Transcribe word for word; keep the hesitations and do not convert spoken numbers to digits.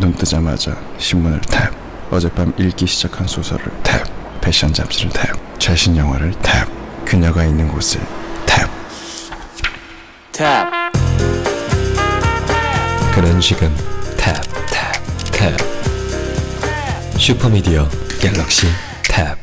눈 뜨자마자 신문을 탭, 어젯밤 읽기 시작한 소설을 탭, 패션 잡지를 탭, 최신 영화를 탭, 그녀가 있는 곳을 탭. 탭. 그런 시간 탭, 탭, 탭. 슈퍼미디어 갤럭시 탭.